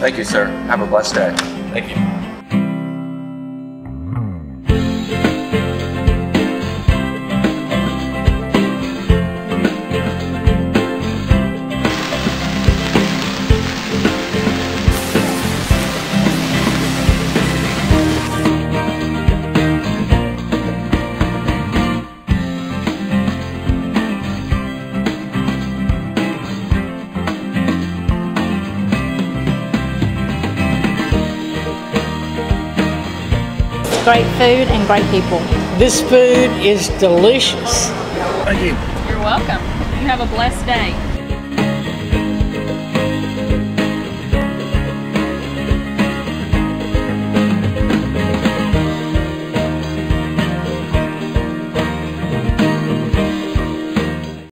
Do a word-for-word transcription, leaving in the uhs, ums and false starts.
Thank you, sir. Have a blessed day. Thank you. Great food and great people. This food is delicious. Thank you. You're welcome. You have a blessed day.